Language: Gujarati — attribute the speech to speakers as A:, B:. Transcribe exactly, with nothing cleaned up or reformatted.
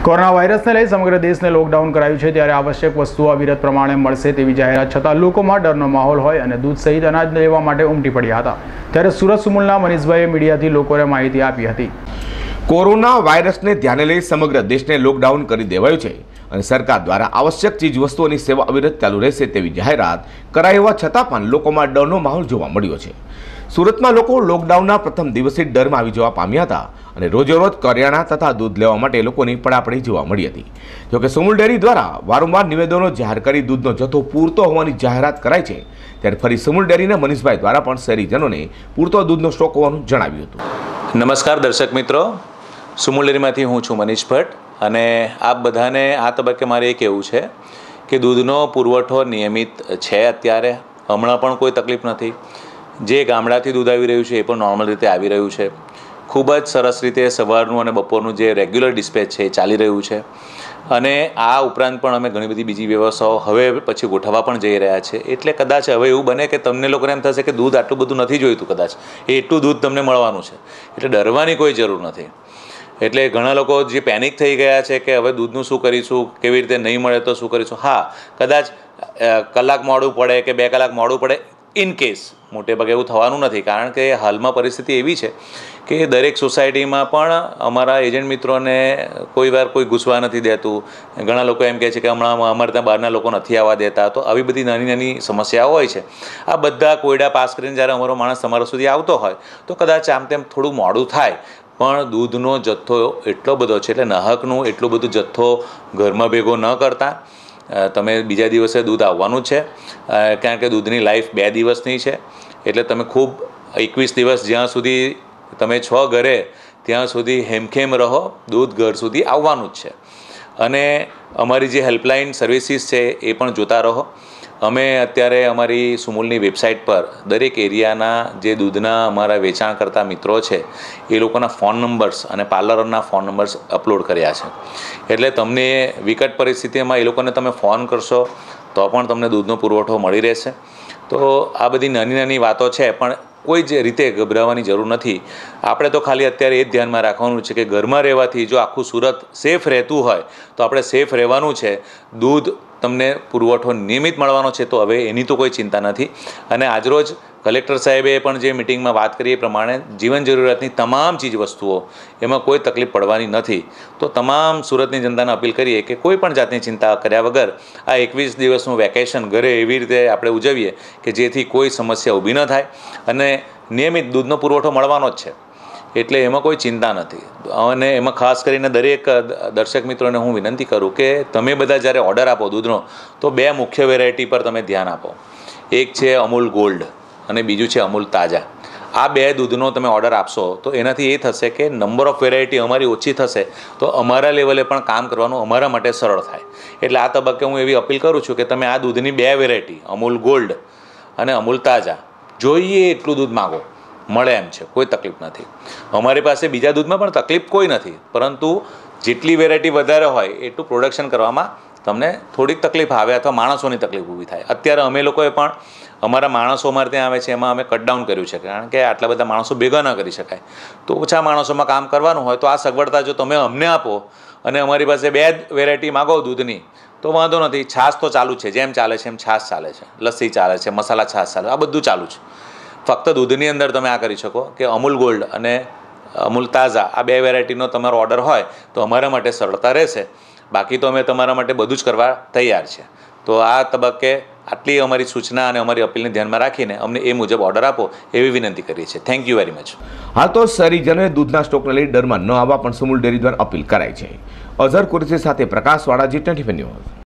A: કોરોના વાયરસને લઈ સમગ્ર દેશને લોકડાઉન કરાયું છે, ત્યારે આવશ્યક વસ્તુઓ અવિરત પ્રમાણે મળશે તેવી જાહેરાત છતાં લોકોમાં ડરનો માહોલ હોય અને દૂધ સહિત અનાજ લેવા માટે ઉમટી પડ્યા હતા। ત્યારે સુરત સુમુલના મનીષભાઈએ મીડિયાથી લોકોને માહિતી આપી હતી।
B: કોરોના વાયરસને ધ્યાને લઈ સમગ્ર દેશને લોકડાઉન કરી દેવાયું છે અને સરકાર દ્વારા આવશ્યક ચીજ વસ્તુઓની સેવા અવિરત ચાલુ રહેશે તેવી જાહેરાત કરાઈ હોવા છતાં પણ લોકોમાં ડરનો માહોલ જોવા મળ્યો છે। સુરતમાં લોકો લોકડાઉનના પ્રથમ દિવસે ડરમાં આવી જવા પામ્યા હતા અને રોજેરોજ કરિયાણા તથા દૂધ લેવા માટે લોકોની પડાપડી જોવા મળી હતી। જોકે સુમુલ ડેરી દ્વારા વારંવાર નિવેદનો જાહેર કરી દૂધનો જથ્થો પૂરતો હોવાની જાહેરાત કરાઈ છે, ત્યારે ફરી સુમુલ ડેરીના મનીષભાઈ દ્વારા પણ શહેરીજનોને પૂરતો દૂધનો સ્ટોક હોવાનું જણાવ્યું હતું।
C: નમસ્કાર દર્શક મિત્રો, સુમુલ ડેરીમાંથી હું છું મનીષ ભટ્ટ અને આપ બધાને આ તબક્કે મારે એ કહેવું છે કે દૂધનો પુરવઠો નિયમિત છે। અત્યારે હમણાં પણ કોઈ તકલીફ નથી। જે ગામડાથી દૂધ આવી રહ્યું છે એ પણ નોર્મલ રીતે આવી રહ્યું છે। ખૂબ જ સરસ રીતે સવારનું અને બપોરનું જે રેગ્યુલર ડિસ્પેચ છે એ ચાલી રહ્યું છે અને આ ઉપરાંત પણ અમે ઘણી બધી બીજી વ્યવસ્થાઓ હવે પછી ગોઠવવા પણ જઈ રહ્યા છે। એટલે કદાચ હવે એવું બને કે તમને લોકોને એમ થશે કે દૂધ આટલું બધું નથી જોઈતું, કદાચ એ એટલું દૂધ તમને મળવાનું છે, એટલે ડરવાની કોઈ જરૂર નથી। એટલે ઘણા લોકો જે પેનિક થઈ ગયા છે કે હવે દૂધનું શું કરીશું, કેવી રીતે નહીં મળે તો શું કરીશું। હા, કદાચ કલાક મોડું પડે કે બે કલાક મોડું પડે, ઇન કેસ મોટે ભાગે એવું થવાનું નથી, કારણ કે હાલમાં પરિસ્થિતિ એવી છે કે દરેક સોસાયટીમાં પણ અમારા એજન્ટ મિત્રોને કોઈ વાર કોઈ ઘૂસવા નથી દેતું। ઘણા લોકો એમ કહે છે કે હમણાં અમારે ત્યાં બહારના લોકો નથી આવવા દેતા। તો આવી બધી નાની નાની સમસ્યાઓ હોય છે। આ બધા કોયડા પાસ કરીને જ્યારે અમારો માણસ તમારા સુધી આવતો હોય તો કદાચ આમ તેમ થોડું મોડું થાય, પણ દૂધનો જથ્થો એટલો બધો છે, એટલે નાહકનું એટલું બધું જથ્થો ઘરમાં ભેગો ન કરતા તમે બીજા દિવસે દૂધ આવવાનું છે, કારણ કે દૂધની લાઈફ બે દિવસની છે। એટલે તમે ખૂબ એકવીસ દિવસ જ્યાં સુધી તમે છો ઘરે ત્યાં સુધી હેમખેમ રહો, દૂધ ઘર સુધી આવવાનું જ છે। અને અમારી જે હેલ્પલાઇન સર્વિસીસ છે એ પણ જોતા રહો। અમે અત્યારે અમારી સુમુલની વેબસાઇટ પર દરેક એરિયાના જે દૂધના અમારા વેચાણ કરતા મિત્રો છે એ લોકોના ફોન નંબર્સ અને પાર્લરના ફોન નંબર્સ અપલોડ કર્યા છે। એટલે તમને વિકટ પરિસ્થિતિમાં એ લોકોને તમે ફોન કરશો તો પણ તમને દૂધનો પુરવઠો મળી રહેશે। તો આ બધી નાની નાની વાતો છે, પણ કોઈ જ રીતે ગભરાવાની જરૂર નથી। આપણે તો ખાલી અત્યારે એ જ ધ્યાનમાં રાખવાનું છે કે ઘરમાં રહેવાથી જો આખું સુરત સેફ રહેતું હોય તો આપણે સેફ રહેવાનું છે। દૂધ તમને પુરવઠો નિયમિત મળવાનો છે, તો હવે એની તો કોઈ ચિંતા નથી। અને આજરોજ કલેક્ટર સાહેબે પણ જે મિટિંગમાં વાત કરી એ પ્રમાણે જીવન જરૂરિયાતની તમામ ચીજ વસ્તુઓ એમાં કોઈ તકલીફ પડવાની નથી। તો તમામ સુરતની જનતાને અપીલ કરીએ કે કોઈ પણ જાતની ચિંતા કર્યા વગર આ એકવીસ દિવસનું વેકેશન ઘરે એવી રીતે આપણે ઉજવીએ કે જેથી કોઈ સમસ્યા ઊભી ન થાય અને નિયમિત દૂધનો પુરવઠો મળવાનો જ છે, એટલે એમાં કોઈ ચિંતા નથી। અને એમાં ખાસ કરીને દરેક દર્શક મિત્રોને હું વિનંતી કરું કે તમે બધા જ્યારે ઓર્ડર આપો દૂધનો તો બે મુખ્ય વેરાયટી પર તમે ધ્યાન આપો। એક છે અમૂલ ગોલ્ડ અને બીજું છે અમૂલ તાજા। આ બે દૂધનો તમે ઓર્ડર આપશો તો એનાથી એ થશે કે નંબર ઓફ વેરાયટી અમારી ઓછી થશે, તો અમારા લેવલે પણ કામ કરવાનું અમારા માટે સરળ થાય। એટલે આ તબક્કે હું એવી અપીલ કરું છું કે તમે આ દૂધની બે વેરાયટી અમૂલ ગોલ્ડ અને અમૂલ તાજા જોઈએ એટલું દૂધ માગો, મળે એમ છે, કોઈ તકલીફ નથી। અમારી પાસે બીજા દૂધમાં પણ તકલીફ કોઈ નથી, પરંતુ જેટલી વેરાયટી વધારે હોય એટલું પ્રોડક્શન કરવામાં તમને થોડીક તકલીફ આવે અથવા માણસોની તકલીફ ઊભી થાય। અત્યારે અમે લોકોએ પણ અમારા માણસો અમારે ત્યાં આવે છે એમાં અમે કટડાઉન કર્યું છે, કારણ કે આટલા બધા માણસો ભેગા ન કરી શકાય। તો ઓછા માણસોમાં કામ કરવાનું હોય તો આ સગવડતા જો તમે અમને આપો અને અમારી પાસે બે જ વેરાયટી માગો દૂધની તો વાંધો નથી। છાશ તો ચાલુ છે, જેમ ચાલે છે એમ છાશ ચાલે છે, લસ્સી ચાલે છે, મસાલા છાશ ચાલે, આ બધું ચાલુ છે। ફક્ત દૂધની અંદર તમે આ કરી શકો કે અમૂલ ગોલ્ડ અને અમૂલ તાજા આ બે વેરાયટીનો તમારો ઓર્ડર હોય તો અમારા માટે સરળતા રહેશે। બાકી તો અમે તમારા માટે બધું જ કરવા તૈયાર છે। તો આ તબક્કે આટલી અમારી સૂચના અને અમારી અપીલને ધ્યાનમાં રાખીને અમને એ મુજબ ઓર્ડર આપો એવી વિનંતી કરીએ છીએ। Thank you very much.
B: હાલ તો શહેરીજનોએ દૂધના સ્ટોકને લઈ ડરમાં ન આવવા પણ સુમુલ ડેરી દ્વારા અપીલ કરાઈ છે। અઝહર કુરેશી સાથે પ્રકાશવાળા, જી ટ્વેન્ટી ફોર ન્યૂઝ।